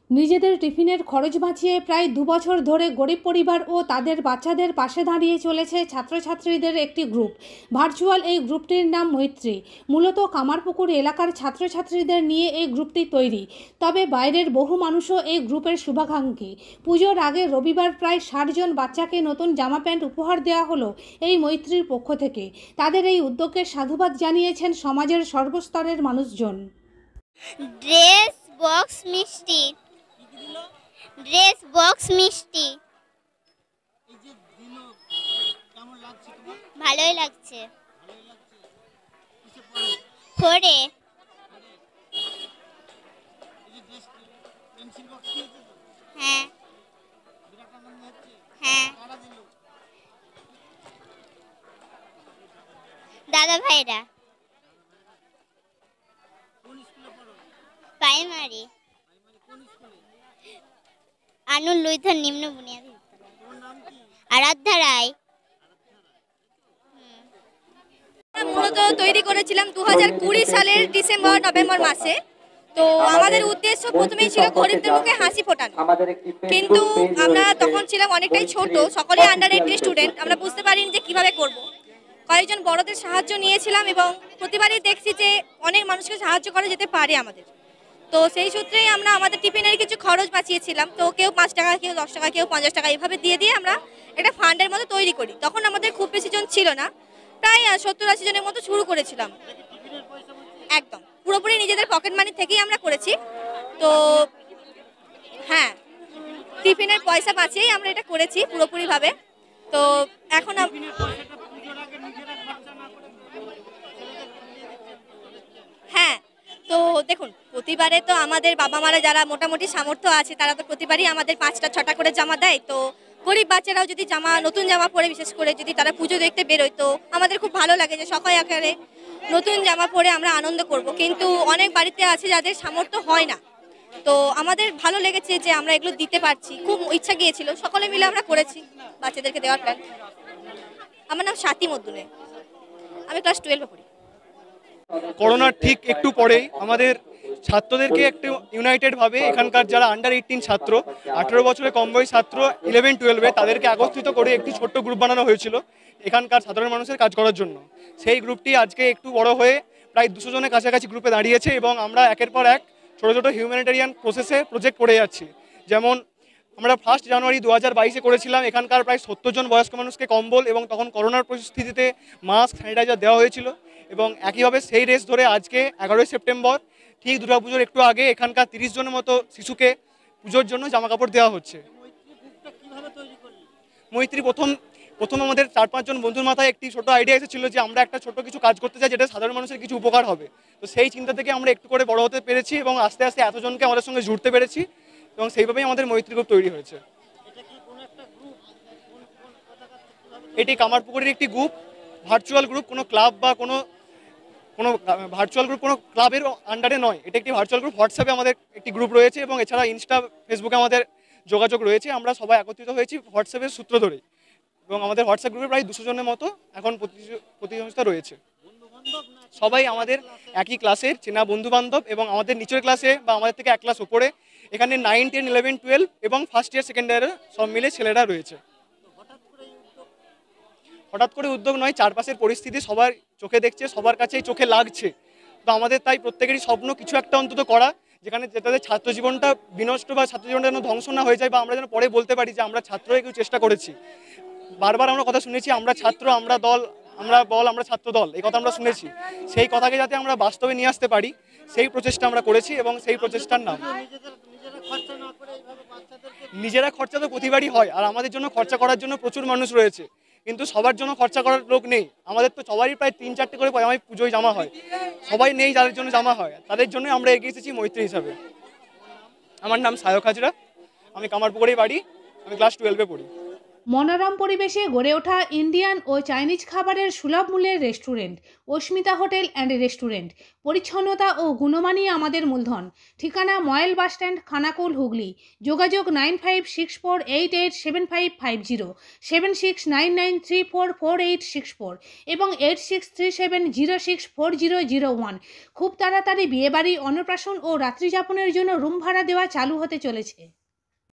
নিজেদের টিফিনের খরচ বাঁচিয়ে প্রায় 2 বছর ধরে গরিব পরিবার ও তাদের বাচ্চাদের পাশে দাঁড়িয়ে চলেছে ছাত্রছাত্রীদের একটি গ্রুপ। ভার্চুয়াল এই গ্রুপটির নাম মৈত্রী। মূলত কামারপুকুর এলাকার ছাত্রছাত্রীদের নিয়ে এই গ্রুপটি তৈরি। তবে বাইরের বহু মানুষও এই গ্রুপের শুভাকাঙ্ক্ষী। পুজোর আগে রবিবার প্রায় 60 জন বাচ্চাকে নতুন জামা প্যান্ট উপহার দেওয়া হলো এই মৈত্রীর পক্ষ থেকে। তাদের এই উদ্যোগকে সাধুবাদ জানিয়েছেন সমাজের সর্বস্তরের মানুষজন। ড্রেস বক্স মিষ্টি, ড্রেস বক্স মিষ্টি। ভালোই লাগছে। পরে হ্যাঁ হ্যাঁ দাদা ভাইরা। প্রাইমারি আনুল লুইথন নিম্ন বুনিয়াদী বিদ্যালয়। আরাধ্যা রায়। মূলত তৈরি করেছিলাম 2020 সালের ডিসেম্বর নভেম্বর মাসে। তো আমাদের উদ্দেশ্য প্রথমেই ছিল গরিবদের মুখে হাসি ফোটানো, কিন্তু আমরা তখন ছিলাম অনেকটাই ছোট, সকলেই আন্ডার 18 স্টুডেন্ট। আমরা বুঝতে পারিনি যে কিভাবে করব। কয়েকজন বড়দের সাহায্য নিয়েছিলাম এবং প্রতিবারই দেখছি যে অনেক মানুষকে সাহায্য করা যেতে পারে আমাদের। তো সেই সূত্রেই আমরা আমাদের টিফিনের কিছু খরচ বাঁচিয়েছিলাম। তো কেউ 5 টাকা, কেউ 10 টাকা, কেউ 50 টাকা এইভাবে দিয়ে দিয়ে আমরা একটা ফান্ডের মতো তৈরি করি। তখন আমাদের খুব বেশি জন ছিল না, প্রায় 70-80 জনের মতো শুরু করেছিলাম। একদম পুরোপুরি নিজেদের পকেট মানি থেকেই আমরা করেছি। তো হ্যাঁ, টিফিনের পয়সা বাঁচিয়েই আমরা এটা করেছি পুরোপুরিভাবে। তো এখন হ্যাঁ, তো দেখুন, প্রতিবারে তো আমাদের বাবা মারা যারা মোটামুটি সামর্থ্য আছে তারা তো প্রতিবারই আমাদের 5টা 6টা করে জামা দেয়। তো গরিব বাচ্চারাও যদি নতুন জামা পরে, বিশেষ করে যদি তারা পুজো দেখতে বেরোয়, তো আমাদের খুব ভালো লাগে যে সকাল আকারে নতুন জামা পরে আমরা আনন্দ করব। কিন্তু অনেক বাড়িতে আছে যাদের সামর্থ্য হয় না। তো আমাদের ভালো লেগেছে যে আমরা এগুলো দিতে পারছি, খুব ইচ্ছা গিয়েছিল, সকলে মিলে আমরা করেছি বাচ্চাদেরকে দেওয়ার প্ল্যান। আমার নাম স্বাতি মদ্দুনে, আমি ক্লাস 12-এ পড়ি। করোনার ঠিক একটু পরেই আমাদের ছাত্রদেরকে একটু ইউনাইটেডভাবে এখানকার যারা আন্ডার 18 ছাত্র, 18 বছরের কম বয়স ছাত্র 11-12-এ তাদেরকে একত্রিত করে একটি ছোট্ট গ্রুপ বানানো হয়েছিল এখানকার সাধারণ মানুষের কাজ করার জন্য। সেই গ্রুপটি আজকে একটু বড় হয়ে প্রায় 200 জনের কাছাকাছি গ্রুপে দাঁড়িয়েছে এবং আমরা একের পর এক ছোটো ছোটো হিউম্যানিটেরিয়ান প্রজেক্ট করে যাচ্ছি। যেমন আমরা 1 জানুয়ারি 2022-এ করেছিলাম এখানকার প্রায় 70 জন বয়স্ক মানুষকে কম্বল এবং তখন করোনার পরিস্থিতিতে মাস্ক, স্যানিটাইজার দেওয়া হয়েছিল। এবং একইভাবে সেই রেস ধরে আজকে 11ই সেপ্টেম্বর ঠিক দুর্গাপুজোর একটু আগে এখানকার 30 জনের মতো শিশুকে পুজোর জন্য জামাকাপড় দেওয়া হচ্ছে। মৈত্রী প্রথম আমাদের 4-5 জন বন্ধুর মাথায় একটি ছোট আইডিয়া এসেছিল যে আমরা একটা ছোট কিছু কাজ করতে চাই যেটা সাধারণ মানুষের কিছু উপকার হবে। তো সেই চিন্তা থেকে আমরা একটু করে বড় হতে পেরেছি এবং আস্তে আস্তে এতজনকে আমাদের সঙ্গে জুড়তে পেরেছি এবং সেইভাবেই আমাদের মৈত্রী গ্রুপ তৈরি হয়েছে। এটি কামারপুকুরের একটি গ্রুপ, ভার্চুয়াল গ্রুপ, কোনো ক্লাব বা কোনো ভার্চুয়াল গ্রুপ কোনো ক্লাবের আন্ডারে নয়। এটা একটি ভার্চুয়াল গ্রুপ। হোয়াটসঅ্যাপে আমাদের একটি গ্রুপ রয়েছে এবং এছাড়া ইনস্টা, ফেসবুকে আমাদের যোগাযোগ রয়েছে। আমরা সবাই একত্রিত হয়েছি হোয়াটসঅ্যাপের সূত্র ধরেই এবং আমাদের হোয়াটসঅ্যাপ গ্রুপে প্রায় 200 জনের মতো এখন প্রতিযোগিতা রয়েছে। সবাই আমাদের একই ক্লাসের চেনা বন্ধুবান্ধব এবং আমাদের নিচের ক্লাসে বা আমাদের থেকে 1 ক্লাস উপরে এখানে 9, 10, 11, 12 এবং ফার্স্ট ইয়ার সেকেন্ড ইয়ারের সব মিলে ছেলেরা রয়েছে। হঠাৎ করে উদ্যোগ নয়, চারপাশের পরিস্থিতি সবার চোখে দেখছে, সবার কাছেই চোখে লাগছে। তো আমাদের তাই প্রত্যেকেরই স্বপ্ন কিছু একটা অন্তত করা, যেটাতে ছাত্র জীবনটা বিনষ্ট বা ছাত্র জীবনটা যেন ধ্বংস না হয়ে যায়, বা আমরা যেন পরে বলতে পারি যে আমরা ছাত্র হয়ে কেউ চেষ্টা করেছি। বারবার আমরা কথা শুনেছি আমরা ছাত্র, আমরা দল, আমরা ছাত্র দল, এই কথা আমরা শুনেছি। সেই কথাকে যাতে আমরা বাস্তবে নিয়ে আসতে পারি সেই প্রচেষ্টা আমরা করেছি এবং সেই প্রচেষ্টার নাম নিজেরা খরচা তো প্রতিবারই হয়, আর আমাদের জন্য খরচা করার জন্য প্রচুর মানুষ রয়েছে, কিন্তু সবার জন্য খরচা করার লোক নেই। আমাদের তো সবারই প্রায় 3-4টে করে পয়সায় পুজোয় জামা হয়, সবাই নেই যাদের জন্য জামা হয়, তাদের জন্য আমরা এগিয়ে এসেছি মৈত্রী হিসাবে। আমার নাম সায়ক হাজরা, আমি কামারপুকুরেই বাড়ি, আমি ক্লাস 12-এ পড়ি। মনোরম পরিবেশে গড়ে ওঠা ইন্ডিয়ান ও চাইনিজ খাবারের সুলভ মূল্যের restaurant Asmita hotel and restaurant. পরিচ্ছন্নতা ও গুণমানই আমাদের মূলধন। ঠিকানা ময়েল বাসস্ট্যান্ড, খানাকুল, হুগলি। যোগাযোগ 9564887550, 7699344864 এবং 8637064001। খুব তাড়াতাড়ি বিয়েবাড়ি, অন্নপ্রাশন ও রাত্রিযাপনের জন্য রুম ভাড়া দেওয়া চালু হতে চলেছে।